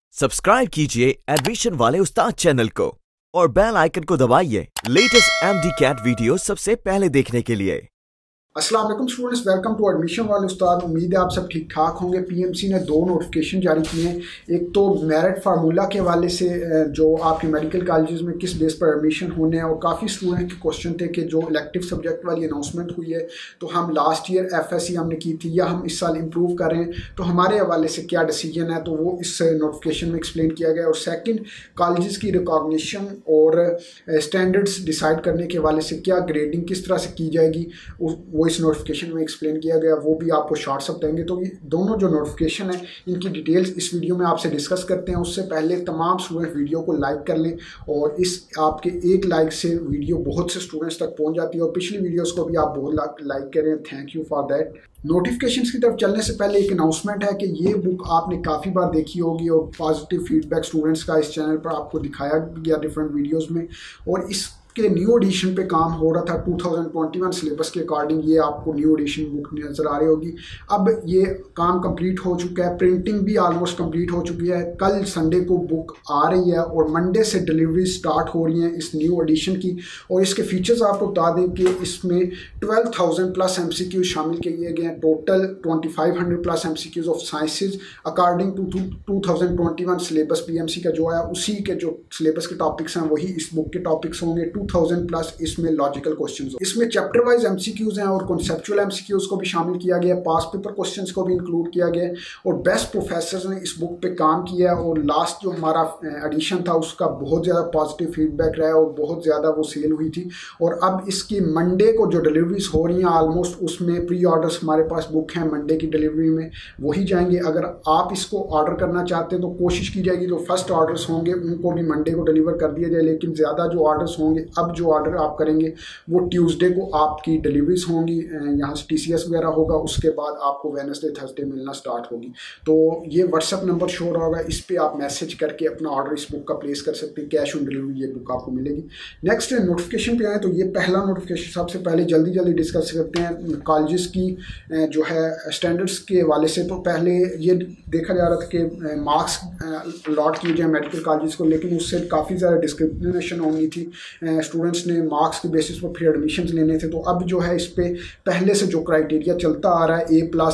Subscribe कीजिए admission वाले उस्ताद channel को और बेल आइकन को दबाइए लेटेस्ट MD-CAT वीडियो सबसे पहले देखने के लिए। अस्सलाम वालेकुम स्टूडेंट्स, वेलकम टू एडमिशन वाले उस्ताद। उम्मीद है आप सब ठीक ठाक होंगे। पीएमसी ने दो नोटिफिकेशन जारी किए हैं। एक तो मेरिट फार्मूला के हवाले से जो आपके मेडिकल कॉलेजेस में किस बेस पर एडमिशन होने हैं, और काफ़ी स्टूडेंट के क्वेश्चन थे कि जो इलेक्टिव सब्जेक्ट वाली अनाउंसमेंट हुई है तो हम लास्ट ईयर FSC हमने की थी या हम इस साल इम्प्रूव कर रहे हैं, तो हमारे हवाले से क्या डिसीजन है, तो वो इस नोटिफिकेशन में एक्सप्लेन किया गया। और सेकेंड, कॉलेजेस की रिकॉग्निशन और स्टैंडर्ड्स डिसाइड करने के हवाले से क्या ग्रेडिंग किस तरह से की जाएगी वो इस नोटिफिकेशन में एक्सप्लेन किया गया। वो भी आपको शॉर्ट्स ऑफ देंगे। तो ये दोनों जो नोटिफिकेशन है इनकी डिटेल्स इस वीडियो में आपसे डिस्कस करते हैं। उससे पहले तमाम स्टूडेंट वीडियो को लाइक कर लें, और इस आपके एक लाइक से वीडियो बहुत से स्टूडेंट्स तक पहुंच जाती है, और पिछली वीडियोस को भी आप बहुत लाइक करें। Thank you for that. Notifications की तरफ चलने से पहले एक अनाउंसमेंट है कि ये बुक आपने काफ़ी बार देखी होगी, और पॉजिटिव फीडबैक स्टूडेंट्स का इस चैनल पर आपको दिखाया गया डिफरेंट वीडियोस में, और इस के न्यू एडिशन पे काम हो रहा था 2021 सिलेबस के अकॉर्डिंग। ये आपको न्यू एडिशन बुक नज़र आ रही होगी। अब ये काम कंप्लीट हो चुका है, प्रिंटिंग भी ऑलमोस्ट कंप्लीट हो चुकी है। कल संडे को बुक आ रही है और मंडे से डिलीवरी स्टार्ट हो रही है इस न्यू एडिशन की। और इसके फीचर्स आपको बता दें कि इसमें 12,000 प्लस MCQ शामिल किए गए हैं। Total 2500 plus MCQs of sciences according to 2021 syllabus PMC का जो है, उसी के जो सिलेबस के टॉपिक्स हैं वही इस बुक के टॉपिक्स होंगे। 2000 प्लस इसमें लॉजिकल क्वेश्चंस, इसमें चैप्टर वाइज MCQs हैं और कॉन्सेप्चुअल MCQs को भी शामिल किया गया है। पास पेपर क्वेश्चंस को भी इंक्लूड किया गया है, और बेस्ट प्रोफेसर्स ने इस बुक पे काम किया है। और लास्ट जो हमारा एडिशन था उसका बहुत ज़्यादा पॉजिटिव फीडबैक रहा है और बहुत ज़्यादा वो सेल हुई थी। और अब इसकी मंडे को जो डिलीवरीज हो रही हैं ऑलमोस्ट, उसमें प्री ऑर्डर्स हमारे पास बुक हैं मंडे की डिलीवरी में, वही जाएंगे। अगर आप इसको ऑर्डर करना चाहते हैं तो कोशिश की जाएगी जो फर्स्ट ऑर्डर्स होंगे उनको भी मंडे को डिलीवर कर दिया जाए, लेकिन ज़्यादा जो ऑर्डर्स होंगे, अब जो ऑर्डर आप करेंगे वो ट्यूसडे को आपकी डिलीवरीज होंगी, यहाँ से TCS वगैरह होगा, उसके बाद आपको वेडनेसडे थर्सडे मिलना स्टार्ट होगी। तो ये व्हाट्सएप नंबर शो हो रहा होगा, इस पर आप मैसेज करके अपना ऑर्डर इस बुक का प्लेस कर सकते हैं। कैश ऑन डिलीवरी ये बुक आपको मिलेगी। नेक्स्ट नोटिफिकेशन पे आए तो ये पहला नोटिफिकेशन सबसे पहले जल्दी डिस्कस करते हैं कॉलेजेस की जो है स्टैंडर्ड्स के हवाले से। तो पहले ये देखा जा रहा था कि मार्क्स अलॉट किए जाए मेडिकल कॉलेजेस को, लेकिन उससे काफ़ी ज़्यादा डिस्क्रिमिनेशन होनी थी। स्टूडेंट्स ने मार्क्स के बेसिस पर फिर एडमिशन लेने थे। तो अब जो है इस पे पहले से जो क्राइटेरिया चलता आ रहा है,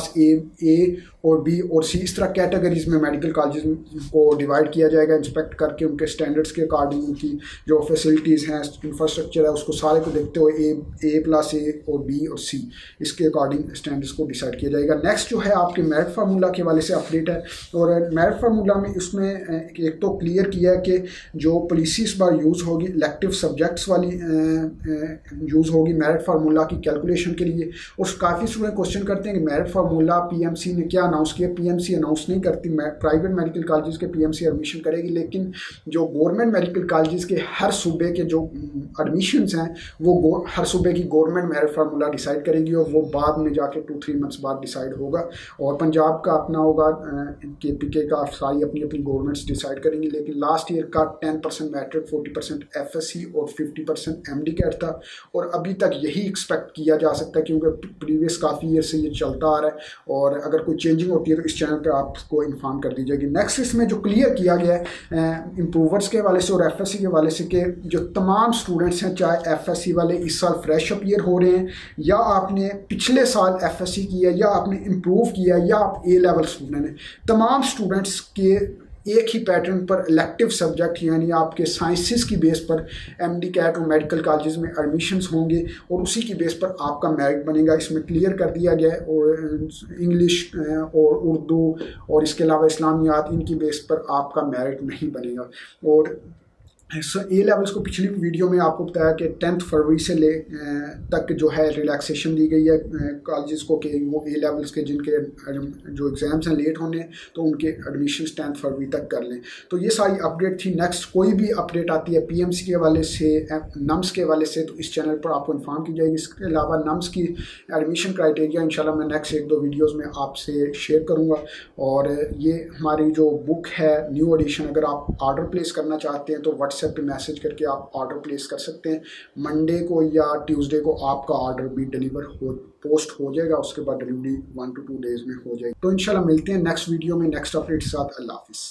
A+ A और B और C, इस तरह कैटेगरीज में मेडिकल कॉलेज को डिवाइड किया जाएगा, इंस्पेक्ट करके उनके स्टैंडर्ड्स के अकॉर्डिंग उनकी जो फैसिलिटीज़ हैं, इंफ्रास्ट्रक्चर है, उसको सारे को देखते हुए A+ A और B और C इसके अकॉर्डिंग स्टैंडर्ड्स को डिसाइड किया जाएगा। नेक्स्ट जो है आपके मेरिट फार्मूला के हवाले से अपडेट है, और मेरिट फार्मूला में इसमें एक तो क्लियर किया है कि जो पॉलिसी इस बार यूज़ होगी इलेक्टिव सब्जेक्ट्स वाली यूज़ होगी मेरिट फार्मूला की कैलकुलेशन के लिए। और काफ़ी स्टूडेंट क्वेश्चन करते हैं कि मेरिट फार्मूला PMC ने क्या अनाउंस किया। PMC अनाउंस नहीं करती, प्राइवेट मेडिकल कॉलेजेस के PMC एडमिशन करेगी, लेकिन जो गवर्नमेंट मेडिकल कॉलेजेस के हर सूबे के जो एडमिशन्स हैं वो हर सूबे की गवर्नमेंट मेरिट फार्मूला डिसाइड करेगी, और वो बाद में जाके 2-3 मंथ्स बाद डिसाइड होगा। और पंजाब का अपना होगा, KPK का, सारी अपनी अपनी गवर्नमेंट्स डिसाइड करेंगी। लेकिन लास्ट ईयर का 10% मैट्रिक, 40% FSC और 50% MD-CAT था, और अभी तक यही एक्सपेक्ट किया जा सकता है क्योंकि प्रीवियस काफ़ी ईयर से ये चलता आ रहा है। और अगर कोई चेंजिंग होती है तो इस चैनल पे आपको इन्फॉर्म कर दी जाएगी। नेक्स्ट इसमें जो क्लियर किया गया है इम्प्रूवर्स के हवाले से और FSC के हवाले से कि जो तमाम स्टूडेंट्स हैं, चाहे FSC वाले इस साल फ्रेश अपीयर हो रहे हैं, या आपने पिछले साल FSC किया, या आपने इम्प्रूव किया, या आप A लेवल स्टूडेंट हैं, तमाम स्टूडेंट्स के एक ही पैटर्न पर इलेक्टिव सब्जेक्ट यानी आपके साइंसेस की बेस पर MD-CAT और मेडिकल कॉलेजेस में एडमिशन्स होंगे, और उसी की बेस पर आपका मेरिट बनेगा। इसमें क्लियर कर दिया गया है। और इंग्लिश और उर्दू और इसके अलावा इस्लामियात, इनकी बेस पर आपका मेरिट नहीं बनेगा। और A लेवल्स को पिछली वीडियो में आपको बताया कि 10 फरवरी से तक जो है रिलैक्सेशन दी गई है कॉलेजेस को, कि वो A लेवल्स के जिनके जो एग्ज़ाम्स हैं लेट होने, तो उनके एडमिशन 10 फरवरी तक कर लें। तो ये सारी अपडेट थी। नेक्स्ट कोई भी अपडेट आती है PMC के हवाले से, NUMS के हवाले से, तो इस चैनल पर आपको इन्फॉर्म की जाएगी। इसके अलावा NUMS की एडमिशन क्राइटेरिया इंशाल्लाह मैं नेक्स्ट 1-2 वीडियोज़ में आपसे शेयर करूँगा। और ये हमारी जो बुक है न्यू एडिशन, अगर आप ऑर्डर प्लेस करना चाहते हैं तो व्हाट्सएप पे मैसेज करके आप ऑर्डर प्लेस कर सकते हैं। मंडे को या ट्यूसडे को आपका ऑर्डर भी पोस्ट हो जाएगा, उसके बाद डिलीवरी 1 to 2 डेज में हो जाएगी। तो इंशाल्लाह मिलते हैं नेक्स्ट वीडियो में नेक्स्ट अपडेट के साथ। अल्लाह हाफिज़।